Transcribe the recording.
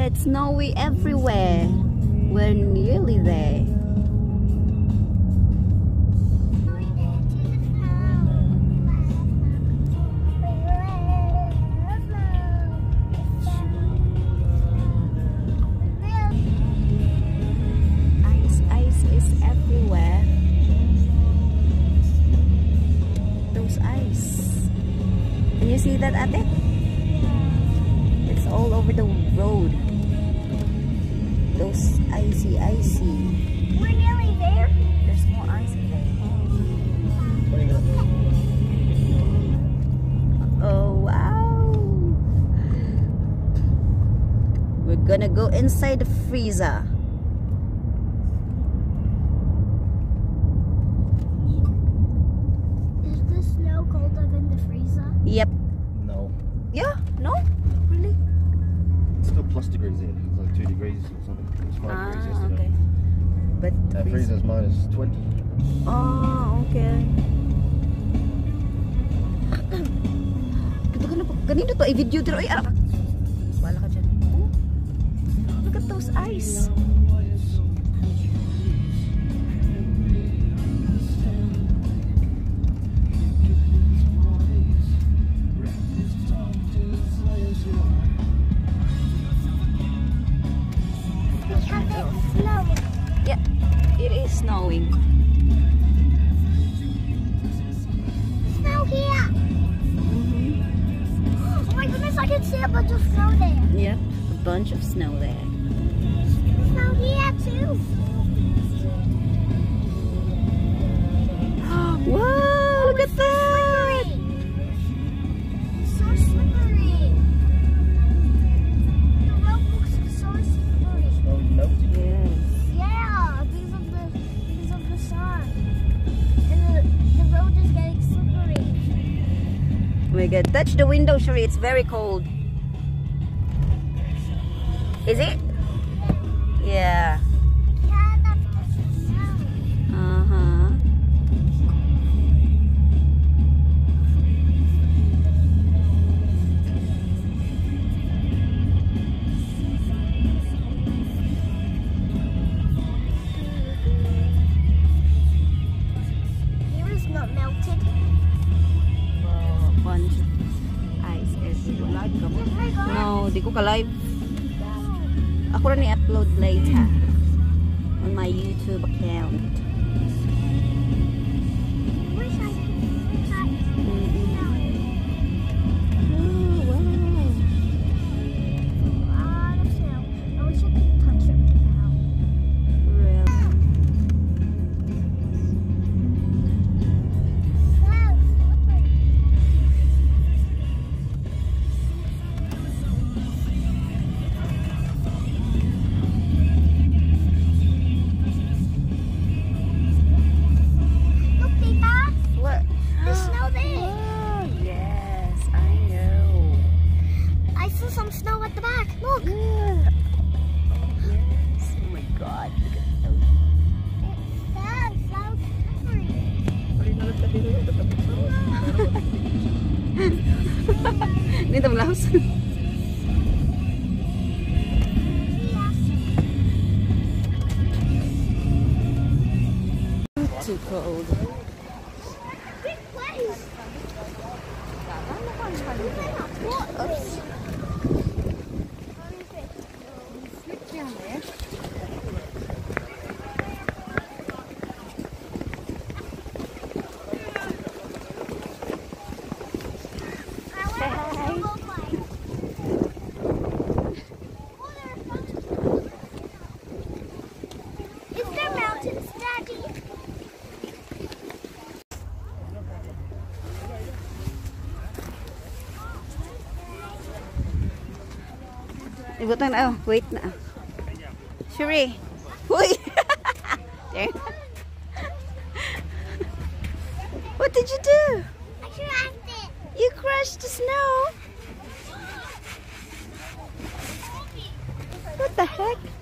it's snowy everywhere. We're nearly there. Ice is everywhere. Those ice. Can you see that, Ate? It's all over the road. Those icy. We're nearly there. There's more ice in there. Oh wow! We're gonna go inside the freezer. Is the snow colder than the freezer? Yep. No. Yeah? No? Really? It's still plus degrees here. It's like 2 degrees or something. It was 5 degrees yesterday. Okay. But That freezer's minus 20. oh, okay. Ganito to, i-video dito. Ay, arak. Wala ka dyan. Oh, look at those ice. Yeah, it is snowing. Snow here. Oh my goodness, I can see a bunch of snow there. Yep, a bunch of snow there. Snow here too. Wow, look at that! So slippery. The road looks so slippery. Snow melting. Yes. Yeah, because of the sun. And the road is getting slippery. Oh my god, touch the window, Shuri. It's very cold. Is it? Yeah. Yeah, that's the sound. Uh-huh. Here is not melted. Oh, bunch of ice everywhere. Live ka mo? Oh my God. No, di ko ka-live. Ako rin i-upload later on my YouTube account. Wish I could touch Oh, wow. the snow. I wish I could touch it now. Really? Wow, slippery. Look, Tita. What? There's snow there. Oh, yes, I know. I saw some snow at the back. Look. Yeah. Yes. Oh my god. Look at those. It's so slippery. Dito mo laos. Too cold. Big place. What? Oops. Is there mountains, Daddy? Ibutan na. Oh, wait na. Shuri. Huy! There. What did you do? I crashed it. You crushed the snow. What the heck?